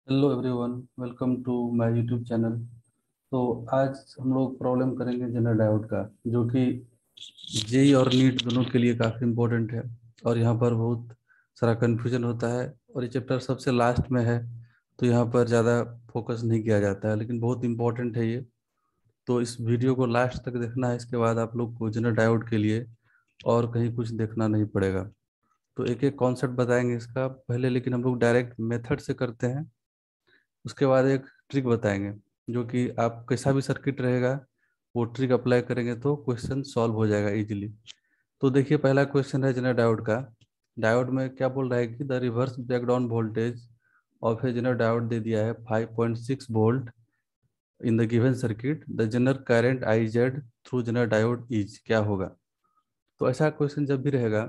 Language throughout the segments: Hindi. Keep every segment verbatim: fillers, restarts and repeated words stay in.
Hello everyone, welcome to my YouTube channel. तो आज हम लोग प्रॉब्लम करेंगे जनरल डायोड का, जो कि जेई और नीट दोनों के लिए काफ़ी इम्पोर्टेंट है। और यहाँ पर बहुत सारा कन्फ्यूजन होता है, और ये चैप्टर सबसे लास्ट में है, तो यहाँ पर ज़्यादा फोकस नहीं किया जाता है, लेकिन बहुत इम्पोर्टेंट है ये। तो इस वीडियो को लास्ट तक देखना है, इसके बाद आप लोग को जनरल डायोड के लिए और कहीं कुछ देखना नहीं पड़ेगा। तो एक एक कॉन्सेप्ट बताएंगे इसका पहले, लेकिन हम लोग डायरेक्ट मेथड से करते हैं। उसके बाद एक ट्रिक बताएंगे, जो कि आप कैसा भी सर्किट रहेगा वो ट्रिक अप्लाई करेंगे तो क्वेश्चन सॉल्व हो जाएगा इजीली। तो देखिए, पहला क्वेश्चन है जनरल डायोड का। डायोड में क्या बोल रहा है कि the reverse breakdown voltage of a zener diode दे दिया है five point six volt in the given circuit, the zener current I Z through zener diode is, क्या होगा। तो ऐसा क्वेश्चन जब भी रहेगा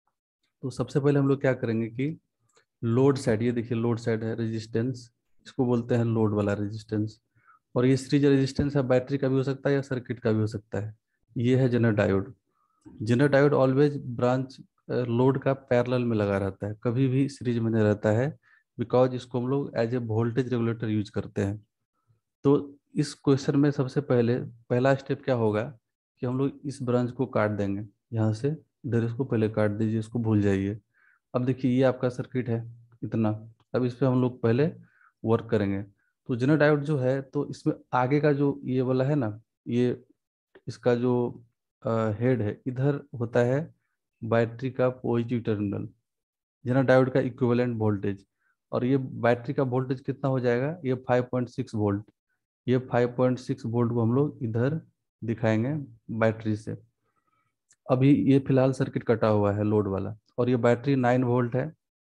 तो सबसे पहले हम लोग क्या करेंगे कि लोड साइड, ये देखिए लोड साइड है रेजिस्टेंस, इसको बोलते हैं लोड वाला रेजिस्टेंस। और ये सीरीज रेजिस्टेंस है, बैटरी का भी हो सकता है या सर्किट का भी हो सकता है। ये है zener diode. Zener diode always branch load का पैरेलल में लगा रहता है, कभी भी सीरीज में नहीं रहता है, बिकॉज इसको हम लोग as a voltage regulator use करते हैं। तो इस क्वेश्चन में सबसे पहले पहला स्टेप क्या होगा कि हम लोग इस ब्रांच को काट देंगे यहाँ से। इधर इसको पहले काट दीजिए, इसको भूल जाइए। अब देखिए, ये आपका सर्किट है इतना। अब इस पे हम लोग पहले वर्क करेंगे। तो जनरल डायोड जो है, तो इसमें आगे का जो ये वाला है ना, ये इसका जो हेड है, इधर होता है बैटरी का पॉजिटिव टर्मिनल, जनरल डायोड का इक्विवेलेंट वोल्टेज। और ये बैटरी का वोल्टेज कितना हो जाएगा, ये फाइव पॉइंट सिक्स वोल्ट। ये फाइव पॉइंट सिक्स वोल्ट को हम लोग इधर दिखाएंगे बैटरी से। अभी ये फिलहाल सर्किट कटा हुआ है लोड वाला, और ये बैटरी नाइन वोल्ट है,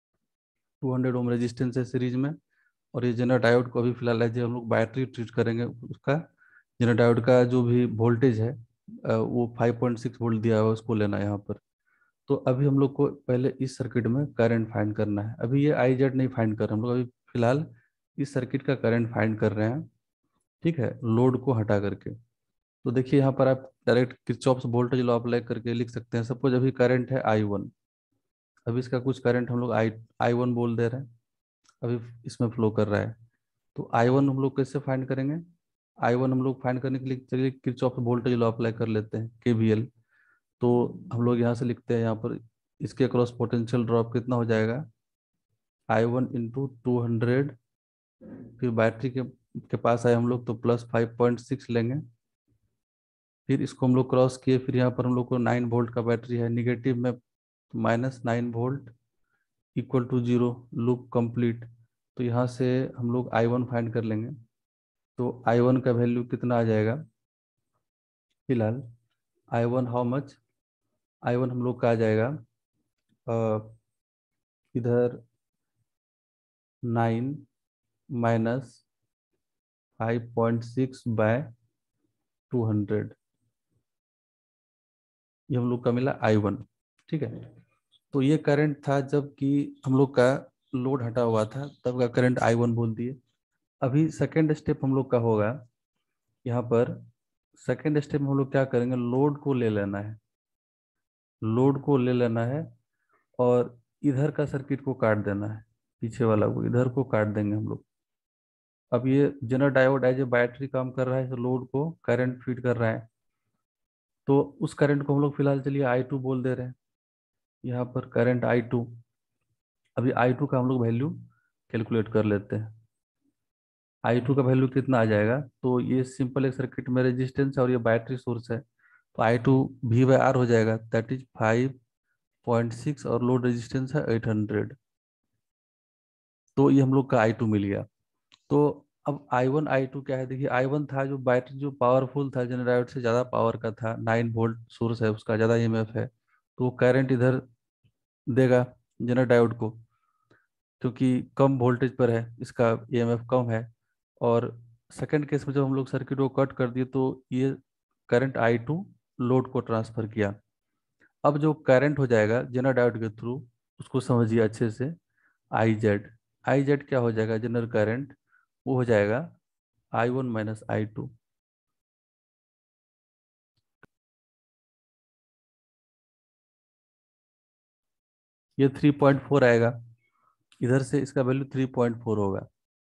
टू हंड्रेड ओम रेजिस्टेंस है सीरीज में। और ये जनरल डायोड को अभी फिलहाल एज हम लोग बैटरी ट्रीट करेंगे उसका। जनरल डायोड का जो भी वोल्टेज है अ, वो फाइव पॉइंट सिक्स वोल्ट दिया हुआ है, उसको लेना है यहाँ पर। तो अभी हम लोग को पहले इस सर्किट में करंट फाइंड करना है। अभी ये आई जेड नहीं फाइंड कर रहे हम लोग, अभी फिलहाल इस सर्किट का करंट फाइंड कर रहे हैं। ठीक है, लोड को हटा करके। तो देखिए, यहाँ पर आप direct Kirchhoff's voltage law apply करके लिख सकते हैं। सपोज अभी करंट है आई वन, अभी इसका कुछ करंट हम लोग आई आई वन बोल दे रहे हैं, अभी इसमें फ्लो कर रहा है। तो आई वन हम लोग कैसे फाइंड करेंगे, आई वन हम लोग फाइंड करने के लिए चलिए किरचॉफ वोल्टेज लॉ अप्लाई कर लेते हैं, के वी एल। तो हम लोग यहाँ से लिखते हैं, यहाँ पर इसके अक्रॉस पोटेंशियल ड्रॉप कितना हो जाएगा, I one into two hundred. फिर बैटरी के के पास आए हम लोग तो प्लस फाइव पॉइंट सिक्स लेंगे। फिर इसको हम लोग क्रॉस किए, फिर यहाँ पर हम लोग को नाइन वोल्ट का बैटरी है, निगेटिव में minus nine volt equal to zero, loop complete. तो यहाँ से हम लोग आई वन फाइंड कर लेंगे। तो आई वन का वैल्यू कितना आ जाएगा, फिलहाल I one how much, I one हम लोग का आ जाएगा अ, इधर nine minus five point six by two hundred, ये हम लोग का मिला आई वन। ठीक है, तो ये करंट था जबकि हम लोग का लोड हटा हुआ था, तब का करंट आई वन बोल दिए। अभी सेकेंड स्टेप हम लोग का होगा, यहाँ पर सेकेंड स्टेप में हम लोग क्या करेंगे, लोड को ले लेना है। लोड को ले लेना है और इधर का सर्किट को काट देना है, पीछे वाला को इधर को काट देंगे हम लोग। अब ये zener diode as a battery काम कर रहा है, तो लोड को करंट फीड कर रहा है। तो उस करंट को हम लोग फिलहाल चलिए आई टू बोल दे रहे हैं, यहाँ पर करंट आई टू। अभी आई टू का हम लोग वैल्यू कैलकुलेट कर लेते हैं। आई टू का वैल्यू कितना आ जाएगा, तो ये सिंपल एक सर्किट में रेजिस्टेंस है और ये बैटरी सोर्स है, तो I two V by R हो जाएगा, that is five point six, और लोड रेजिस्टेंस है एट हंड्रेड। तो ये हम लोग का आई टू मिल गया। तो अब आई वन आई टू क्या है, देखिए आई वन था जो बैटरी जो पावरफुल था, जनरेटर से ज़्यादा पावर का था, नाइन वोल्ट सोर्स है उसका, ज़्यादा ई एम एफ है, तो वो करंट इधर देगा जनरल डायोड को, क्योंकि कम वोल्टेज पर है, इसका ई एम एफ कम है। और सेकंड केस में जब हम लोग सर्किट को कट कर दिए, तो ये करंट आई टू लोड को ट्रांसफर किया। अब जो करंट हो जाएगा जनरल डायोड के थ्रू, उसको समझिए अच्छे से, आई जेड। आई जेड क्या हो जाएगा, जनरल करंट, वो हो जाएगा I one minus I two. ये थ्री पॉइंट फोर आएगा, इधर से इसका वैल्यू थ्री पॉइंट फोर होगा।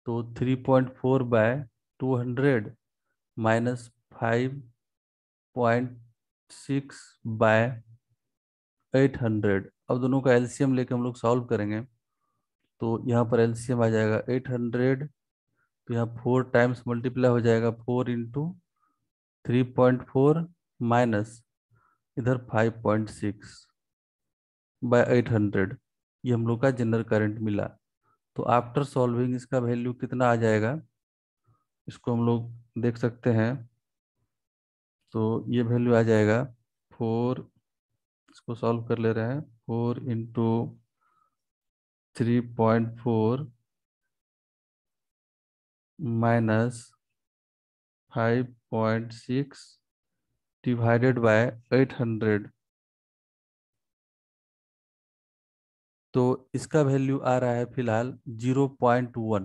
तो three point four by two hundred minus five point six by eight hundred. अब दोनों का एलसीएम लेके हम लोग सॉल्व करेंगे। तो यहाँ पर एलसीएम आ जाएगा एट हंड्रेड, तो यहाँ फोर टाइम्स मल्टीप्लाई हो जाएगा, four into three point four minus इधर five point six by eight hundred. ये हम लोग का जनरल करंट मिला। तो आफ्टर सॉल्विंग इसका वैल्यू कितना आ जाएगा, इसको हम लोग देख सकते हैं। तो ये वैल्यू आ जाएगा फोर, इसको सॉल्व कर ले रहे हैं, four into three point four minus five point six divided by eight hundred. तो इसका वैल्यू आ रहा है फिलहाल zero point one,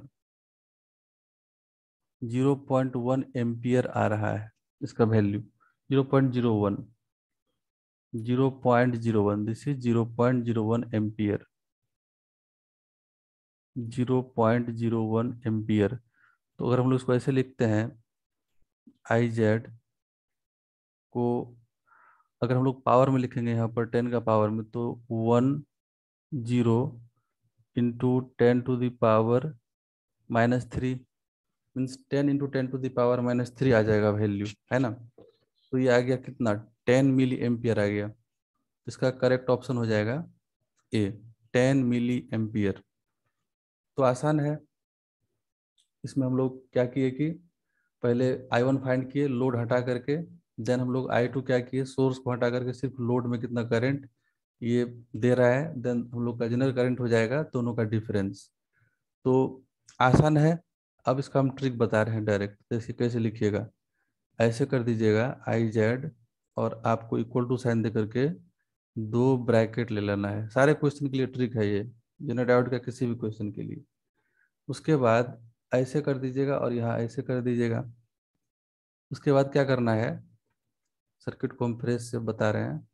zero point one ampere आ रहा है इसका value, zero point zero one, zero point zero one, this is zero point zero one ampere, zero point zero one ampere. तो अगर हम लोग इसको ऐसे लिखते हैं, आई जेड को अगर हम लोग पावर में लिखेंगे यहाँ पर टेन का पावर में, तो one zero into ten to the power minus three, means ten into ten to the power minus three आ जाएगा वैल्यू, है ना। तो ये आ गया कितना, टेन मिली एम्पियर आ गया। इसका करेक्ट ऑप्शन हो जाएगा ए, टेन मिली एम्पियर। तो आसान है। इसमें हम लोग क्या किए कि पहले आई वन फाइंड किए लोड हटा करके, देन हम लोग आई टू क्या किए, सोर्स को हटा करके सिर्फ लोड में कितना करंट ये दे रहा है, देन हम लोग का जनरल करंट हो जाएगा दोनों का डिफरेंस। तो आसान है। अब इसका हम ट्रिक बता रहे हैं डायरेक्ट, जैसे कैसे लिखिएगा, ऐसे कर दीजिएगा आई जेड, और आपको इक्वल टू साइन दे करके दो ब्रैकेट ले लेना है। सारे क्वेश्चन के लिए ट्रिक है ये, जनरल डाउट का किसी भी क्वेश्चन के लिए। उसके बाद ऐसे कर दीजिएगा और यहाँ ऐसे कर दीजिएगा। उसके बाद क्या करना है, सर्किट को हम फ्रेश से बता रहे हैं।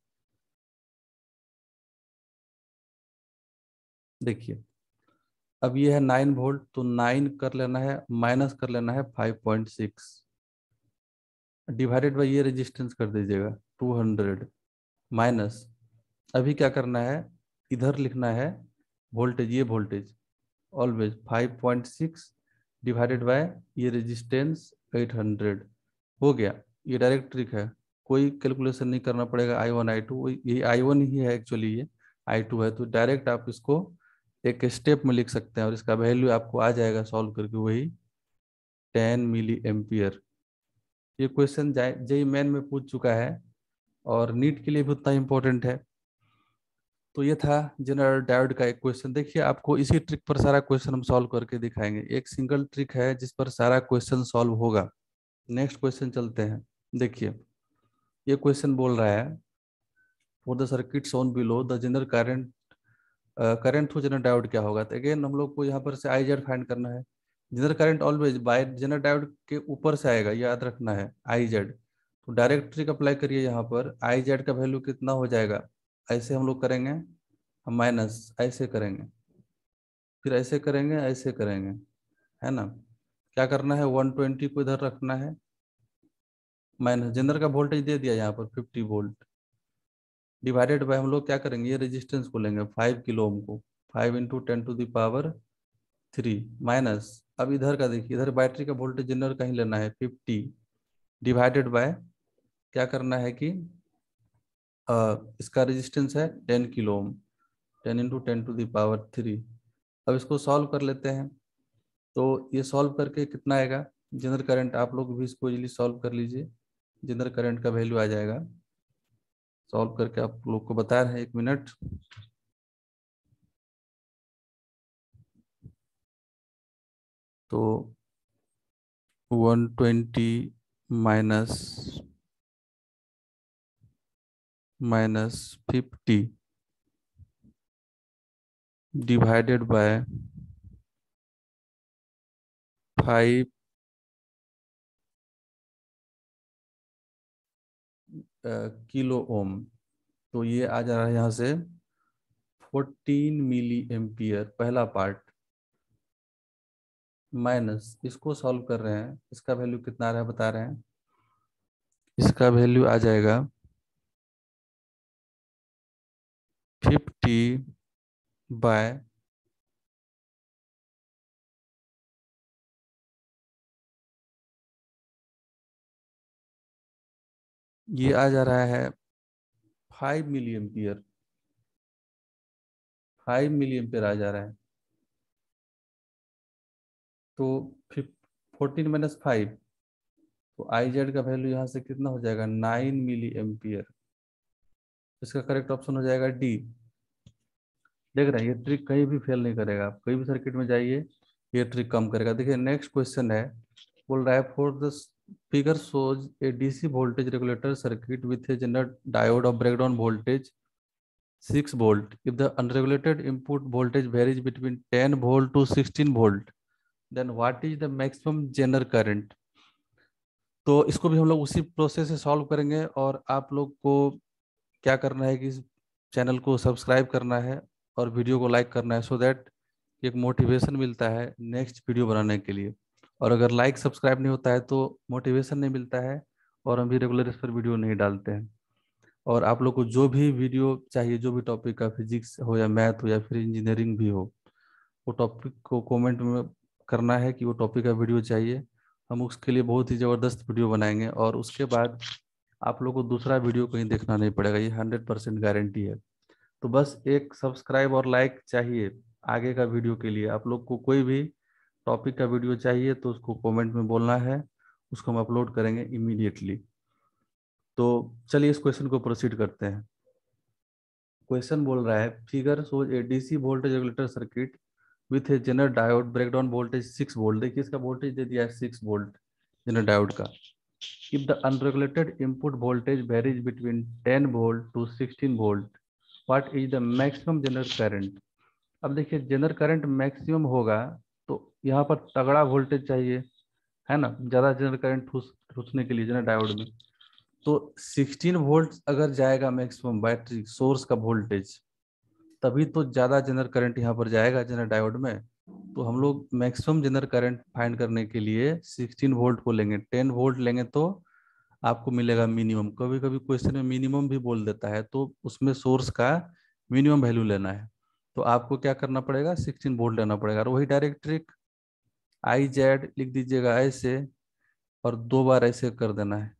देखिए, अब ये है नाइन वोल्ट, तो नाइन कर लेना है, माइनस कर लेना है five point six, divided by ये रेजिस्टेंस कर दीजिएगा टू हंड्रेड, माइनस अभी क्या करना है, इधर लिखना है वोल्टेज, ये voltage always five point six divided by ये रेजिस्टेंस एट हंड्रेड। हो गया। ये डायरेक्ट ट्रिक है, कोई कैलकुलेशन नहीं करना पड़ेगा। आई वन आई टू, ये आई वन ही है एक्चुअली, ये आई टू है, तो डायरेक्ट आप इसको एक स्टेप में लिख सकते हैं और इसका वैल्यू आपको आ जाएगा सॉल्व करके, वही टेन मिली एम्पियर। ये क्वेश्चन जेई मेन में पूछ चुका है और नीट के लिए भी उतना इम्पोर्टेंट है। तो ये था जनरल डायोड का एक क्वेश्चन। देखिए, आपको इसी ट्रिक पर सारा क्वेश्चन हम सॉल्व करके दिखाएंगे। एक सिंगल ट्रिक है जिस पर सारा क्वेश्चन सॉल्व होगा। नेक्स्ट क्वेश्चन चलते हैं। देखिए, ये क्वेश्चन बोल रहा है, for the circuit shown below the zener current, current through zener diode क्या होगा। तो अगेन हम लोग को यहाँ पर से आई जेड फाइंड करना है। Zener current always by zener diode के ऊपर से आएगा, याद रखना है, आई जेड। तो डायरेक्ट ट्रिक अप्लाई करिए, यहाँ पर आई जेड का वैल्यू कितना हो जाएगा, ऐसे हम लोग करेंगे, हम माइनस ऐसे करेंगे, फिर ऐसे करेंगे, ऐसे करेंगे, है ना। क्या करना है, वन ट्वेंटी को इधर रखना है, माइनस जनरल का वोल्टेज दे दिया यहाँ पर फिफ्टी वोल्ट, डिवाइडेड बाय हम लोग क्या करेंगे, ये रेजिस्टेंस को लेंगे फाइव किलो ओम को, five into ten to the power three, minus अब इधर का देखिए, इधर बैटरी का वोल्टेज जनरल कहीं लेना है फिफ्टी, डिवाइडेड बाय क्या करना है कि अ, इसका रेजिस्टेंस है ten kilo ohm, ten into ten to the power three. अब इसको सॉल्व कर लेते हैं। तो ये सॉल्व करके कितना आएगा जनरल करंट, आप लोग भी इसको इजीली सॉल्व कर लीजिए। जनरल करंट का वैल्यू आ जाएगा, सॉल्व करके आप लोग को बता रहे हैं, एक मिनट। तो one twenty minus minus fifty divided by five kilo ohm, तो ये आ जा रहा है यहाँ से फोर्टीन मिली एम्पियर, पहला पार्ट। माइनस, इसको सॉल्व कर रहे हैं, इसका वैल्यू कितना आ रहा है बता रहे हैं। इसका वैल्यू आ जाएगा फिफ्टी बाय ये आ जा रहा है five milli ampere, five milli ampere आ जा रहा है। तो फोर्टीन माइनस फाइव, तो आई जेड का वैल्यू यहाँ से कितना हो जाएगा, नाइन मिली एम्पियर। इसका करेक्ट ऑप्शन हो जाएगा डी। देख रहे हैं ये ट्रिक कहीं भी फेल नहीं करेगा, आप कोई भी सर्किट में जाइए ये ट्रिक कम करेगा। देखिए नेक्स्ट क्वेश्चन है, बोल रहा है for the figure shows a DC voltage regulator circuit with a zener diode of breakdown voltage six volt if the unregulated input voltage varies between ten volt to sixteen volt then what is the maximum zener current। तो इसको भी हम लोग उसी प्रोसेस से सॉल्व करेंगे, और आप लोग को क्या करना है कि इस चैनल को सब्सक्राइब करना है और वीडियो को लाइक करना है, सो दैट एक मोटिवेशन मिलता है नेक्स्ट वीडियो बनाने के लिए। और अगर लाइक सब्सक्राइब नहीं होता है तो मोटिवेशन नहीं मिलता है, और हम भी रेगुलर इस पर वीडियो नहीं डालते हैं। और आप लोग को जो भी वीडियो चाहिए, जो भी टॉपिक का, फिजिक्स हो या मैथ हो या फिर इंजीनियरिंग भी हो, वो टॉपिक को कमेंट में करना है कि वो टॉपिक का वीडियो चाहिए। हम उसके लिए बहुत ही ज़बरदस्त वीडियो बनाएंगे, और उसके बाद आप लोग को दूसरा वीडियो कहीं देखना नहीं पड़ेगा, ये हंड्रेड परसेंट गारंटी है। तो बस एक सब्सक्राइब और लाइक चाहिए आगे का वीडियो के लिए। आप लोग को कोई भी टॉपिक का वीडियो चाहिए तो उसको कमेंट में बोलना है, उसको हम अपलोड करेंगे इमीडिएटली। तो चलिए इस क्वेश्चन को प्रोसीड करते हैं। क्वेश्चन बोल रहा है figure shows a DC voltage regulator circuit with a zener diode breakdown voltage six volt. देखिए इसका वोल्टेज दे दिया है सिक्स वोल्ट जेनर डायोड का। If the unregulated input voltage varies between ten volt to sixteen volt what is the maximum zener current. अब देखिए जेनर करंट मैक्सिमम होगा तो यहाँ पर तगड़ा वोल्टेज चाहिए, है ना, ज्यादा जेनर करंट खींचने के लिए जेनर डायोड में। तो सिक्सटीन वोल्ट अगर जाएगा मैक्सिमम बैटरी सोर्स का वोल्टेज, तभी तो ज्यादा जनर करंट यहाँ पर जाएगा जनर डायोड में। तो हम लोग मैक्सिमम जनर करंट फाइंड करने के लिए सिक्सटीन वोल्ट को लेंगे, टेन वोल्ट लेंगे तो आपको मिलेगा मिनिमम। कभी कभी क्वेश्चन में मिनिमम भी बोल देता है, तो उसमें सोर्स का मिनिमम वैल्यू लेना है। तो आपको क्या करना पड़ेगा, सिक्सटीन वोल्ट लेना पड़ेगा। और वही डायरेक्ट ट्रिक, आई जेड लिख दीजिएगा ऐसे, और दो बार ऐसे कर देना है,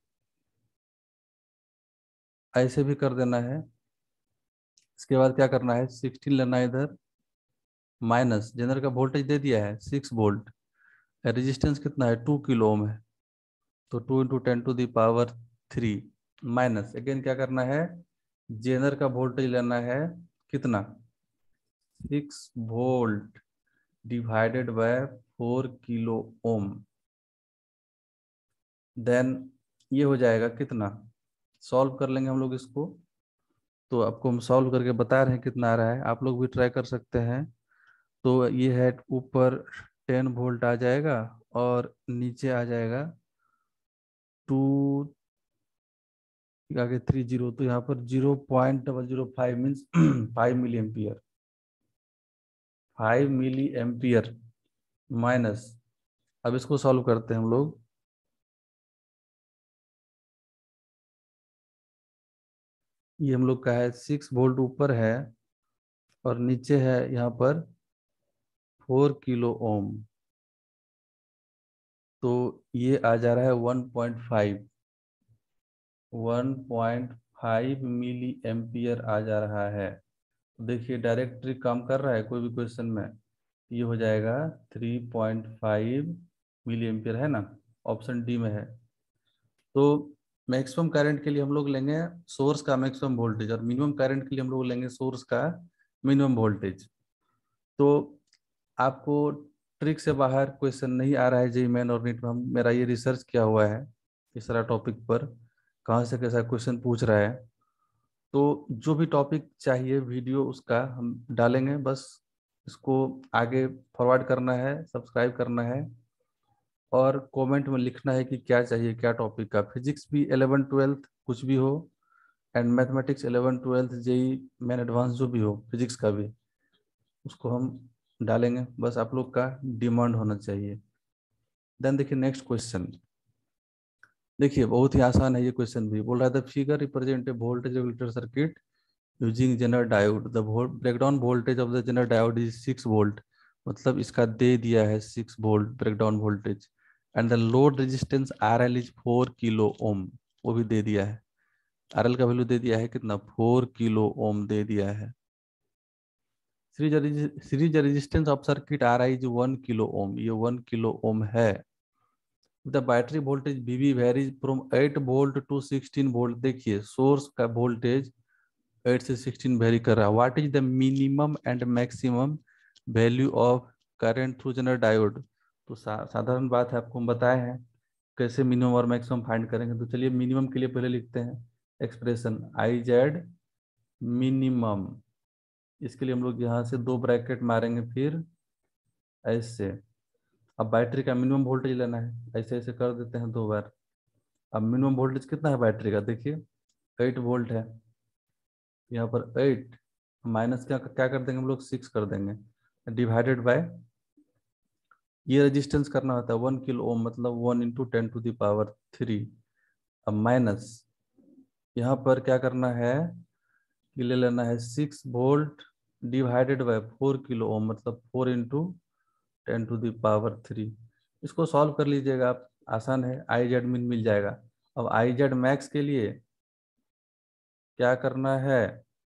ऐसे भी कर देना है। इसके बाद क्या करना है, सिक्सटीन लेना है इधर, माइनस जनर का वोल्टेज दे दिया है सिक्स वोल्ट, रेजिस्टेंस कितना है टू किलो ओम है, तो two into ten to the power three, minus again क्या करना है, जेनर का वोल्टेज लेना है कितना, six volt divided by four kilo ohm. Then ये हो जाएगा कितना, सॉल्व कर लेंगे हम लोग इसको। तो आपको हम सॉल्व करके बता रहे हैं कितना आ रहा है, आप लोग भी ट्राई कर सकते हैं। तो ये है ऊपर टेन वोल्ट आ जाएगा, और नीचे आ जाएगा टू, आगे थ्री जीरो, तो यहाँ पर zero point double zero five means five milli ampere, five milli ampere minus. अब इसको सॉल्व करते हैं हम लोग। ये हम लोग का है सिक्स वोल्ट ऊपर है, और नीचे है यहाँ पर फोर किलो ओम, तो ये आ जा रहा है one point five, one point five milli ampere आ जा रहा है। देखिए डायरेक्ट ट्रिक काम कर रहा है कोई भी क्वेश्चन में। ये हो जाएगा three point five milli ampere, है ना, ऑप्शन डी में है। तो मैक्सिमम करंट के लिए हम लोग लेंगे सोर्स का मैक्सिमम वोल्टेज, और मिनिमम करंट के लिए हम लोग लेंगे सोर्स का मिनिमम वोल्टेज। तो आपको ट्रिक से बाहर क्वेश्चन नहीं आ रहा है जी मेन और नीट में। हम मेरा ये रिसर्च किया हुआ है इस तरह टॉपिक पर, कहाँ से कैसा क्वेश्चन पूछ रहा है। तो जो भी टॉपिक चाहिए वीडियो उसका हम डालेंगे, बस इसको आगे फॉरवर्ड करना है, सब्सक्राइब करना है, और कमेंट में लिखना है कि क्या चाहिए, क्या टॉपिक का। फिजिक्स भी इलेवन ट्वेल्थ कुछ भी हो, and mathematics eleven twelfth JEE Main advance जो भी हो फिजिक्स का भी, उसको हम डालेंगे, बस आप लोग का डिमांड होना चाहिए। देन देखिए नेक्स्ट क्वेश्चन, देखिए बहुत ही आसान है ये क्वेश्चन भी। बोल रहा था figure represent a voltage regulator circuit using zener diode, the breakdown voltage of the zener diode is six volt. मतलब इसका दे दिया है six volt breakdown voltage, and the load resistance R L is four kilo ohm, वो भी दे दिया है। आर एल का वैल्यू दे दिया है कितना, फोर किलो ओम दे दिया है। Series series resistance of circuit R I is one kilo ohm, ये वन किलो ओम है। The battery voltage V B varies from eight volt to sixteen volt. देखिए सोर्स का वोल्टेज एट से सिक्सटीन वेरी कर रहा है। What is the minimum and maximum value of current through zener diode. तो सा, साधारण बात है, आपको हम बताए हैं कैसे मिनिमम और मैक्सिमम फाइंड करेंगे। तो चलिए मिनिमम के लिए पहले लिखते हैं एक्सप्रेशन आई जेड मिनिमम। इसके लिए हम लोग यहाँ से दो ब्रैकेट मारेंगे, फिर ऐसे। अब बैटरी का मिनिमम वोल्टेज लेना है, ऐसे ऐसे कर देते हैं दो बार। अब मिनिमम वोल्टेज कितना है बैटरी का, देखिए एट वोल्ट है। यहाँ पर एट माइनस क्या क्या कर देंगे हम लोग, सिक्स कर देंगे, डिवाइडेड बाय ये रेजिस्टेंस करना होता है वन किलो ओम, मतलब one into ten to the power three. अब माइनस यहाँ पर क्या करना है कि ले लेना है six volt divided by four kilo ohm, मतलब four into ten to the power three. इसको सॉल्व कर लीजिएगा आप, आसान है, आई जेड मिन मिल जाएगा। अब आई जेड मैक्स के लिए क्या करना है,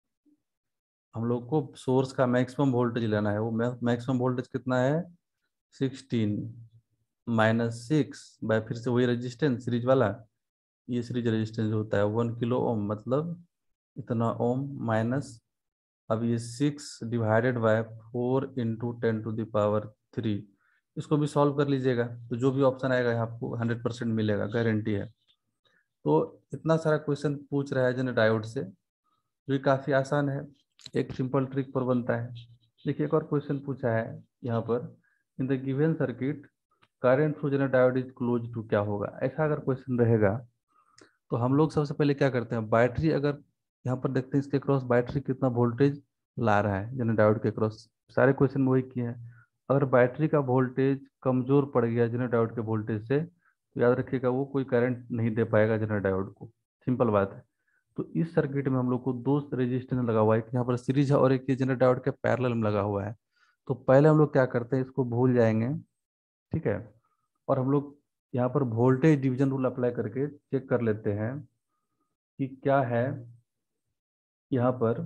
हम लोग को सोर्स का मैक्सिमम वोल्टेज लेना है। वो मैक्सिमम वोल्टेज कितना है, सिक्सटीन माइनस सिक्स बाय फिर से वही रेजिस्टेंस सीरीज वाला, ये सीरीज रेजिस्टेंस होता है वन किलो ओम, मतलब इतना ओम माइनस। अब ये six divided by four into ten to the power three. इसको भी सॉल्व कर लीजिएगा, तो जो भी ऑप्शन आएगा यहाँ आपको हंड्रेड परसेंट मिलेगा, गारंटी है। तो इतना सारा क्वेश्चन पूछ रहा है जनरल डायोड से, जो कि काफ़ी आसान है, एक सिंपल ट्रिक पर बनता है। देखिए एक और क्वेश्चन पूछा है यहाँ पर, in the given circuit current through zener diode is close to, क्या होगा। ऐसा अगर क्वेश्चन रहेगा तो हम लोग सबसे पहले क्या करते हैं, बैटरी अगर यहाँ पर देखते हैं इसके क्रॉस बैटरी कितना वोल्टेज ला रहा है जनरल डायोड के क्रॉस, सारे क्वेश्चन में वही किए हैं। अगर बैटरी का वोल्टेज कमजोर पड़ गया जनरल डायोड के वोल्टेज से, तो याद रखिएगा वो कोई करंट नहीं दे पाएगा जनरल डायोड को, सिंपल बात है। तो इस सर्किट में हम लोग को दो रेजिस्टेंस लगा हुआ है, एक यहाँ पर सीरीज है और एक ये जनरल डायोड के पैरेलल में लगा हुआ है। तो पहले हम लोग क्या करते हैं, इसको भूल जाएंगे, ठीक है। और हम लोग यहाँ पर वोल्टेज डिवीजन रूल अप्लाई करके चेक कर लेते हैं कि क्या है यहाँ पर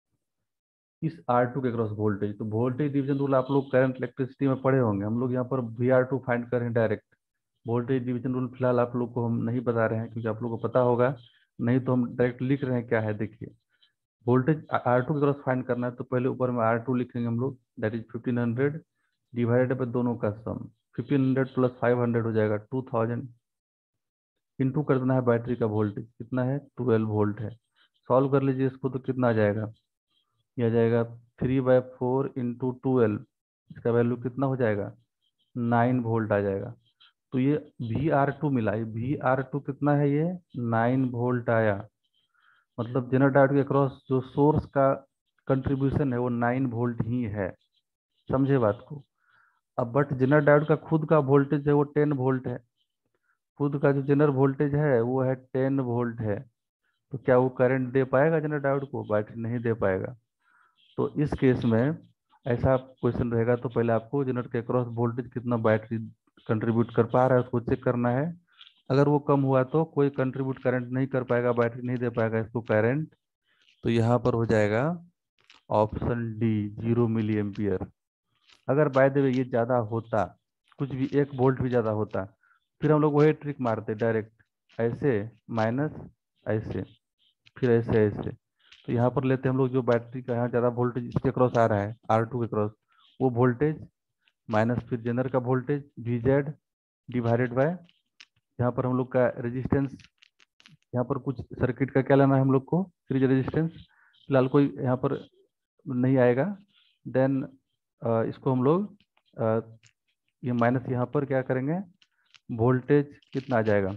इस आर टू के क्रॉस वोल्टेज। तो वोल्टेज डिवीजन रूल आप लोग करंट इलेक्ट्रिसिटी में पढ़े होंगे, हम लोग यहाँ पर वी आर टू फाइंड करें डायरेक्ट। वोल्टेज डिवीजन रूल फिलहाल आप लोग को हम नहीं बता रहे हैं, क्योंकि आप लोग को पता होगा, नहीं तो हम डायरेक्ट लिख रहे हैं क्या है। देखिए वोल्टेज आर टू की तरफ फाइंड करना है, तो पहले ऊपर में आर टू लिखेंगे हम लोग, that is fifteen hundred divided by दोनों का sum, fifteen hundred plus five hundred हो जाएगा टू थाउजेंड, इंटू कर देना है बैटरी का वोल्टेज कितना है, ट्वेल्व वोल्ट है। सॉल्व कर लीजिए इसको, तो कितना आ जाएगा, यह आ जाएगा three by four into twelve, इसका वैल्यू कितना हो जाएगा, नाइन वोल्ट आ जाएगा। तो ये वी आर टू मिला, ये वी आर टू कितना है, ये नाइन वोल्ट आया। मतलब जनरल डायोड के अक्रॉस जो सोर्स का कंट्रीब्यूशन है वो नाइन वोल्ट ही है, समझे बात को। अब बट जनरल डायोड का खुद का वोल्टेज है वो टेन वोल्ट है, खुद का जो जनरल वोल्टेज है वो है टेन वोल्ट है। तो क्या वो करंट दे पाएगा जनरल डायोड को, बैटरी नहीं दे पाएगा। तो इस केस में ऐसा क्वेश्चन रहेगा, तो पहले आपको जनरल के अक्रॉस वोल्टेज कितना बैटरी कंट्रीब्यूट कर पा रहा है उसको चेक करना है। अगर वो कम हुआ तो कोई कंट्रीब्यूट करंट नहीं कर पाएगा, बैटरी नहीं दे पाएगा इसको करंट। तो यहाँ पर हो जाएगा option D, zero milliampere. अगर बाय द वे ये ज़्यादा होता, कुछ भी एक वोल्ट भी ज़्यादा होता, फिर हम लोग वही ट्रिक मारते डायरेक्ट, ऐसे माइनस ऐसे, फिर ऐसे ऐसे। तो यहाँ पर लेते हैं हम लोग जो बैटरी का यहाँ ज़्यादा वोल्टेज इसके क्रॉस आ रहा है आर टू के क्रॉस, वो वोल्टेज माइनस फिर जनर का voltage V Z divided by यहाँ पर हम लोग का रेजिस्टेंस, यहाँ पर कुछ सर्किट का क्या लेना है हम लोग को, सीरीज रेजिस्टेंस, फिलहाल कोई यहाँ पर नहीं आएगा। देन इसको हम लोग अ, ये माइनस यहाँ पर क्या करेंगे, वोल्टेज कितना आ जाएगा,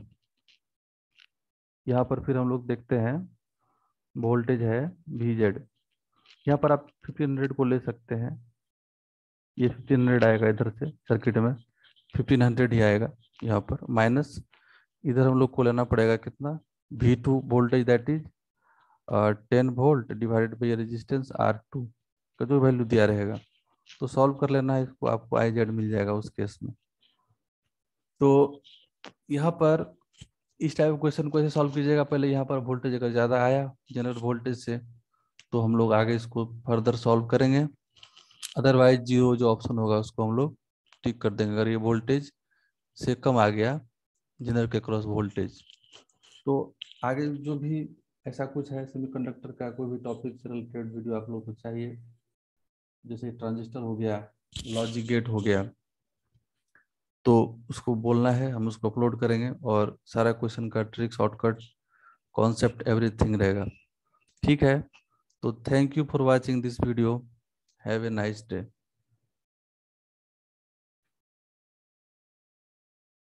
यहाँ पर फिर हम लोग देखते हैं वोल्टेज है वी जेड, यहाँ पर आप फिफ्टीन हंड्रेड को ले सकते हैं, ये फिफ्टीन हंड्रेड आएगा इधर से सर्किट में, फिफ्टीन हंड्रेड ही आएगा यहाँ पर, माइनस इधर हम लोग को लेना पड़ेगा कितना, V two voltage that is ten volt divided by resistance R two का जो वैल्यू दिया रहेगा। तो सॉल्व कर लेना है इसको, आपको आई जेड मिल जाएगा उस केस में। तो यहाँ पर इस टाइप क्वेश्चन को ऐसे सॉल्व कीजिएगा, पहले यहाँ पर वोल्टेज अगर ज़्यादा आया जनरल वोल्टेज से तो हम लोग आगे इसको फर्दर सॉल्व करेंगे, अदरवाइज जीरो जो ऑप्शन होगा उसको हम लोग टिक कर देंगे अगर ये वोल्टेज से कम आ गया जनरल के क्रॉस वोल्टेज। तो आगे जो भी ऐसा कुछ है सेमीकंडक्टर का कोई भी टॉपिक से रिलेटेड वीडियो आप लोग को चाहिए, जैसे ट्रांजिस्टर हो गया, लॉजिक गेट हो गया, तो उसको बोलना है, हम उसको अपलोड करेंगे और सारा क्वेश्चन का ट्रिक शॉर्टकट कॉन्सेप्ट एवरीथिंग रहेगा। ठीक है, तो thank you for watching this video, have a nice day.